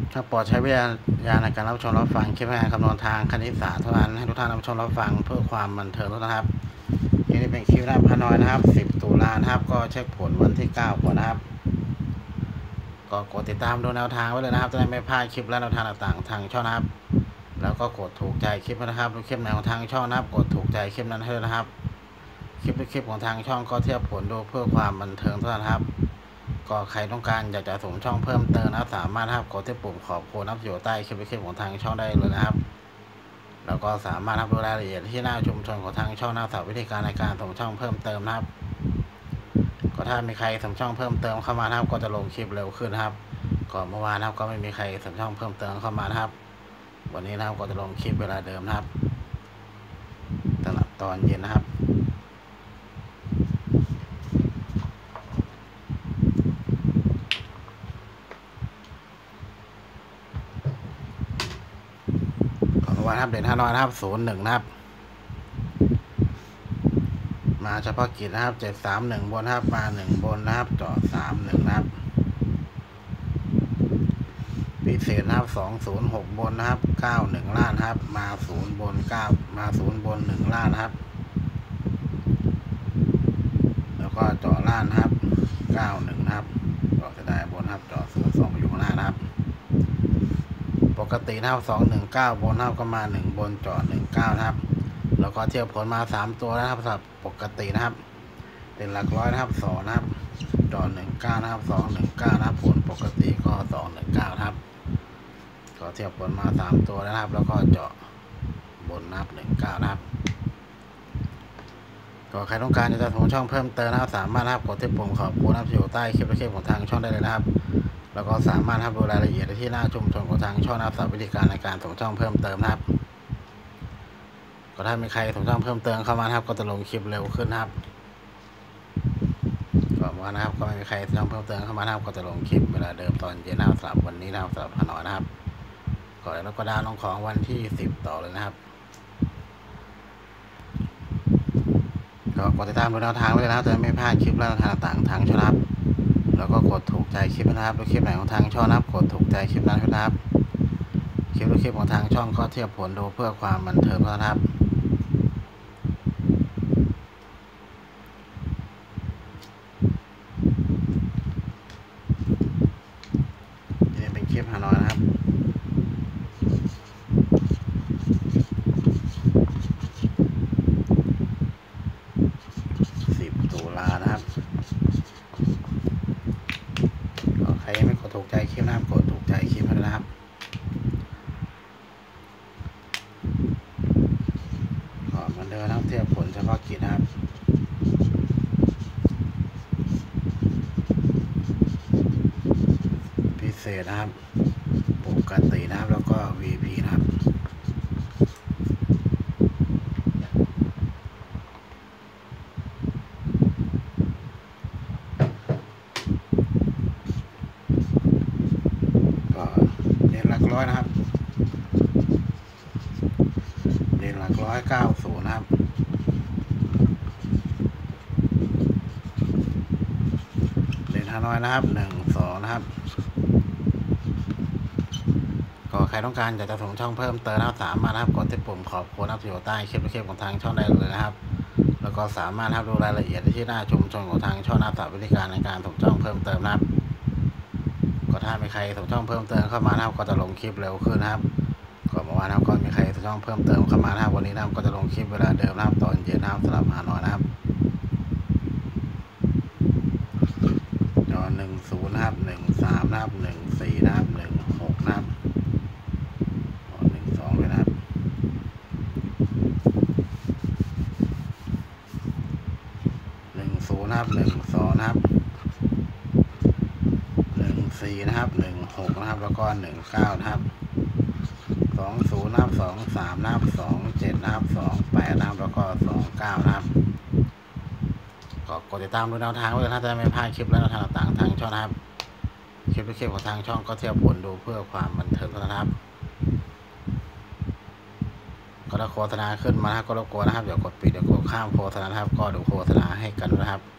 ถ้าโปรดใช้วิจารณญาณในการรับชมรับฟังคลิปคำนวณทางคณิตศาสตร์เท่านั้นให้ทุกท่านรับชมรับฟังเพื่อความบันเทิงนะครับนี่เป็นคลิปฮานอยนะครับ10 ตุลานะครับก็เช็คผลวันที่9ก่อนนะครับก็กดติดตามดูแนวทางไว้เลยนะครับจะได้ไม่พลาดคลิปและแนวทางต่างๆทางช่องนะครับแล้วก็กดถูกใจคลิปนะครับดูคลิปไหนของทางช่องนะครับกดถูกใจคลิปนั้นให้ด้วยนะครับคลิปของทางช่องก็เทียบผลดูเพื่อความบันเทิงเท่านั้นครับก็ใครต้องการอยากจะส่งช่องเพิ่มเติมนะครับสามารถนะครับกดที่ปุ่มขอบคุณนะครับอยู่ใต้คลิปของทางช่องได้เลยนะครับแล้วก็สามารถดูรายละเอียดที่หน้าชุมชนของทางช่องนะครับวิธีการในการส่งช่องเพิ่มเติมนะครับก็ถ้ามีใครส่งช่องเพิ่มเติมเข้ามานะครับก็จะลงคลิปเร็วขึ้นนะครับก่อนเมื่อวานนะครับก็ไม่มีใครส่งช่องเพิ่มเติมเข้ามานะครับวันนี้นะครับก็จะลงคลิปเวลาเดิมนะครับสำหรับตอนเย็นนะครับวันครับเด่น500นะครับ01นะครับมาเฉพาะกิจนะครับ731บนครับมา1บนนะครับต่อ31นะครับพิเศษนะครับ206บนนะครับ91ล่างครับมา0บน9มา0บน1ล่างนะครับแล้วก็เจาะล่างครับ91นะครับต่อจะได้บนครับเจาะ02อยู่ข้างหน้านะครับปกตินะครับ219บนนะครับก็มา1บนเจาะ19นะครับแล้วก็เทียบผลมา3ตัวนะครับสำหรับปกตินะครับเป็นหลักร้อยนะครับ2นะครับเจาะ19นะครับ219นะครับผลปกติก็219นะครับก็เทียบผลมา3ตัวนะครับแล้วก็เจาะบนนะครับ19นะครับก็ใครต้องการจะส่งช่องเพิ่มเติมนะครับสามารถนะครับกดที่ปุ่มขอบคุณนะครับอยู่ใต้คลิปของทางช่องได้เลยนะครับแล้วก็สามารถดูรายละเอียดที่หน้าชุมชนของทางช่องนะครับวิธีการในการส่งช่องเพิ่มเติมนะครับก็ถ้ามีใครส่งช่องเพิ่มเติมเข้ามานะครับก็จะลงคลิปเร็วขึ้นนะครับก็ว่านะครับก็ไม่มีใครส่งช่องเพิ่มเติมเข้ามานะครับก็จะลงคลิปเวลาเดิมตอนเย็นนะครับสำหรับวันนี้นะครับสำหรับฮานอยนะครับก็แล้วก็ดาวลงของวันที่10ต่อเลยนะครับก็กดติดตามดูแนวทางไว้เลยนะครับจะไม่พลาดคลิปและแนวทางต่างทางช่องนะครับแล้วก็กดถูกใจคลิปนะครับดูคลิปไหนของทางช่องนะครับกดถูกใจคลิปนั้นนะครับคลิปของทางช่องก็เทียบผลดูเพื่อความบันเทิงนะครับนี่เป็นคลิปฮานอยนะครับ10 ตุลานะครับก็ใครยังไม่กดถูกใจคลิปนะครับกดถูกใจคลิปให้นะครับก็เหมือนเดิมนะครับเทียบผลเฉพาะกิจนะครับพิเศษนะครับปกตินะครับแล้วก็ VP นะครับก็เด่นหลักร้อยนะครับเด่นหลักร้อย90นะครับเด่นฮานอยนะครับ12นะครับก็ใครต้องการอยากจะส่งช่องเพิ่มเติมนะครับสามารถกดที่ปุ่มขอบคุณนะครับอยู่ใต้คลิปของทางช่องได้เลยนะครับแล้วก็สามารถดูรายละเอียดที่หน้าชุมชนของทางช่องนะครับวิธีการในการส่งช่องเพิ่มเติมนะครับก็ถ้ามีใครส่งช่องเพิ่มเติมเข้ามานะครับก็จะลงคลิปเร็วขึ้นนะครับก่อนเมื่อวานนะครับก็มีใครส่งช่องเพิ่มเติมเข้ามานะครับวันนี้นะครับก็จะลงคลิปเวลาเดิมนะครับตอนเย็นนะครับสำหรับฮานอยนะครับจอ10นะครับ13นะครับ14นะครับ16นะครับ12เลยนะครับ10นะครับ12นะครับ14นะครับ16นะครับแล้วก็19นะครับ20นะครับ23นะครับ27นะครับ28นะครับแล้วก็29นะครับก็กดติดตามดูแนวทางไว้เลยถ้าจะไม่พลาดคลิปและแนวทางต่างๆทางช่องนะครับคลิปของทางช่องก็เทียบผลดูเพื่อความบันเทิงนะครับก็ถ้าโฆษณาขึ้นมาก็รบกวนนะครับอย่ากดปิดอย่ากดข้ามโฆษณานะครับก็ดูโฆษณาให้กันนะครับ